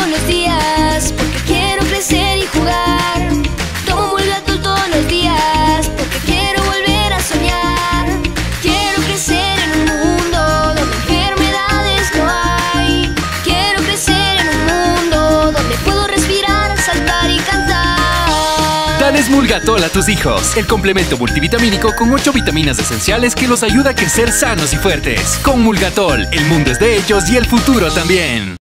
los días porque quiero crecer y jugar. Tomo Mulgatol todos los días porque quiero volver a soñar. Quiero crecer en un mundo donde enfermedades no hay. Quiero crecer en un mundo donde puedo respirar, saltar y cantar. Dales Mulgatol a tus hijos, el complemento multivitamínico con 8 vitaminas esenciales que los ayuda a crecer sanos y fuertes. Con Mulgatol, el mundo es de ellos y el futuro también.